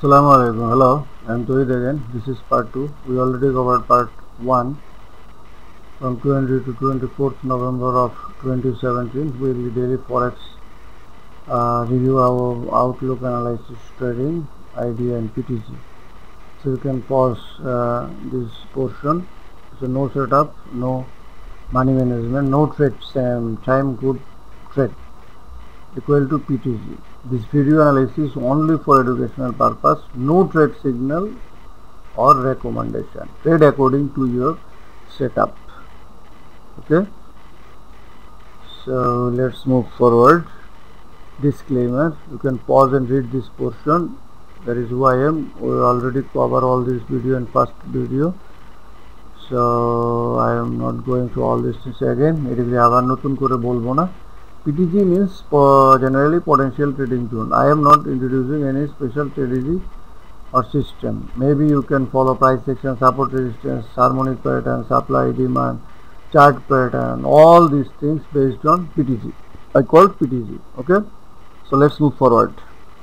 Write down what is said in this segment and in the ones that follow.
Assalamu alaikum. Hello, I'm Tohid again. This is part 2. We already covered part 1 from 20 to 24th November of 2017 with the daily forex review, our outlook, analysis, trading, idea, and PTG. So you can pause this portion. So no setup, no money management, no trade, time good trade equal to PTG. This video analysis only for educational purpose, no trade signal or recommendation. Trade according to your setup. Okay, so let's move forward. Disclaimer, you can pause and read this portion. That is who I am. We already cover all this video in first video, so I am not going through all this again. এটাকে আবার নতুন করে বলবো না. PTG means generally potential trading zone. I am not introducing any special strategy or system. Maybe you can follow price action, support resistance, harmonic pattern, supply demand, chart pattern, all these things based on PTG. I call it PTG. Okay, so let's move forward.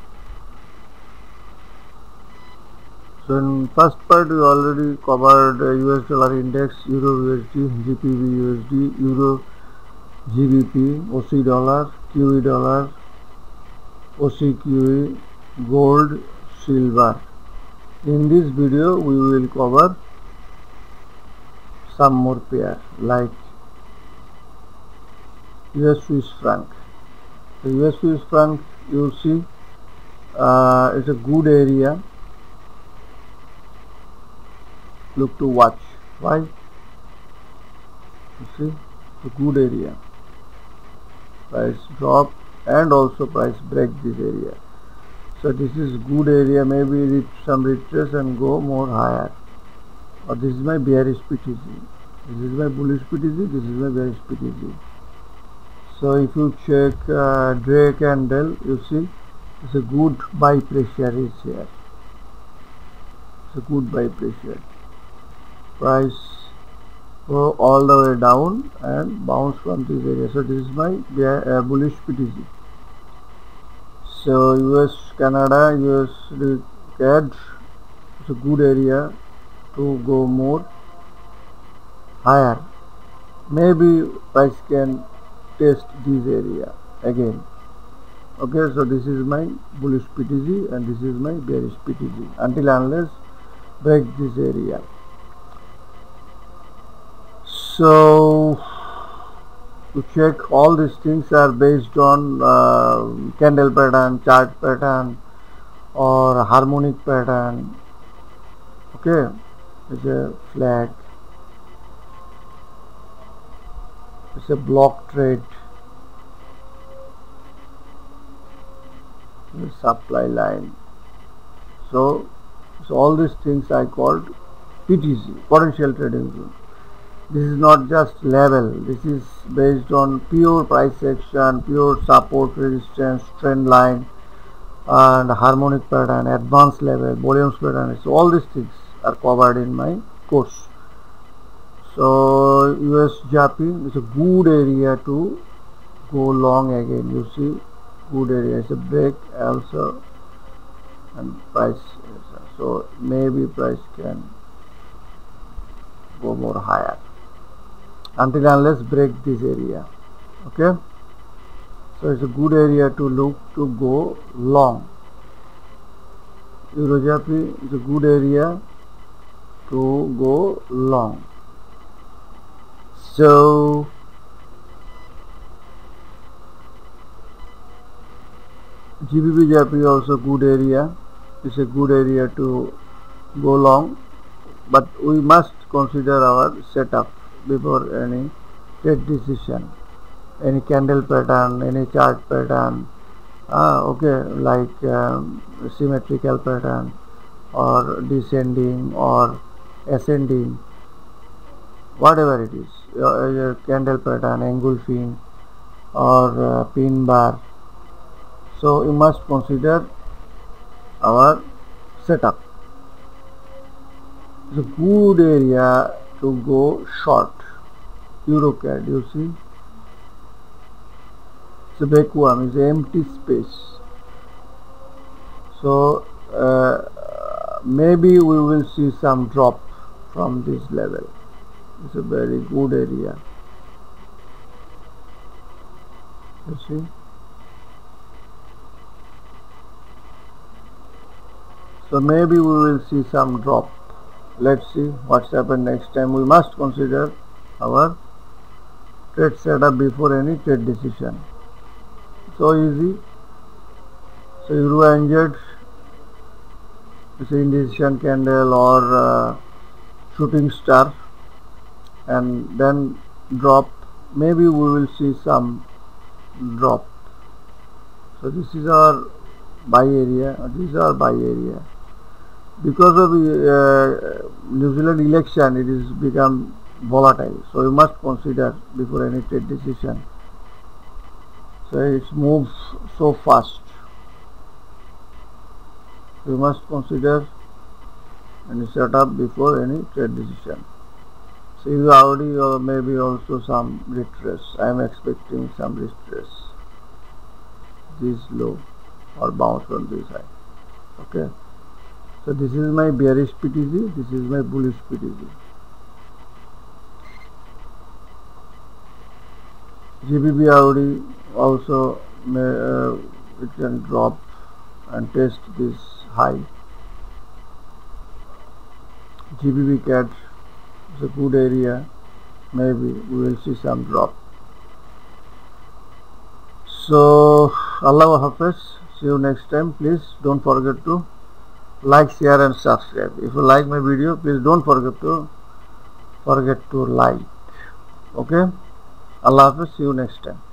So in first part we already covered US dollar index, Euro USD, GPB USD, Euro GBP, OC dollar, QE dollar, OC QE, gold, silver. In this video we will cover some more pair like US Swiss franc. The US Swiss franc, you see, is a good area. Look to watch. Why? You see, it's a good area. Price drop and also price break this area. So this is good area. Maybe reach some retrace and go more higher. Or this is my bearish PTG. This is my bullish PTG. This is my bearish PTG. So if you check Drake candle, you see it's a good buy pressure is here. It's a good buy pressure. Price go all the way down and bounce from this area. So this is my bullish PTG. So US Canada, US CAD, it's a good area to go more higher. Maybe price can test this area again. Okay, so this is my bullish PTG and this is my bearish PTG until unless break this area. So to check, all these things are based on candle pattern, chart pattern, or harmonic pattern. Okay, it's a flag, it's a block trade, supply line. So all these things I called PTG, potential trading zone. This is not just level, this is based on pure price action, pure support, resistance, trend line, and harmonic pattern, advanced level, volumes pattern. So all these things are covered in my course. So US Japan is a good area to go long again. You see, good area. It's a break also and price. So maybe price can go more higher until unless break this area. Okay, so it's a good area to look to go long. Euro Japan is a good area to go long. So GBP Japan also good area. It's a good area to go long, but we must consider our setup before any trade decision. Any candle pattern, any chart pattern, okay, like symmetrical pattern or descending or ascending, whatever it is, candle pattern, engulfing or pin bar. So you must consider our setup. It's a good area to go short. EuroCAD, you see, it's a vacuum, it's an empty space. So maybe we will see some drop from this level. It's a very good area. You see, so maybe we will see some drop. Let's see what's happened next time. We must consider our trade setup before any trade decision. So easy. So euro NZ, it's an indecision candle or shooting star, and then drop. Maybe we will see some drop. So this is our buy area. This is our buy area. Because of New Zealand election, it is become volatile. So you must consider before any trade decision. So it moves so fast. You must consider and set up before any trade decision. So you already or maybe also some retrace. I am expecting some retrace. This low or bounce from this high. Okay. So this is my bearish PTG. This is my bullish PTG. GBP already also it can drop and test this high. GBP CAD is a good area. Maybe we will see some drop. So Allah Hafiz. See you next time. Please don't forget to like, share and subscribe. If you like my video, please don't forget to like. Okay. Allah Hafiz. See you next time.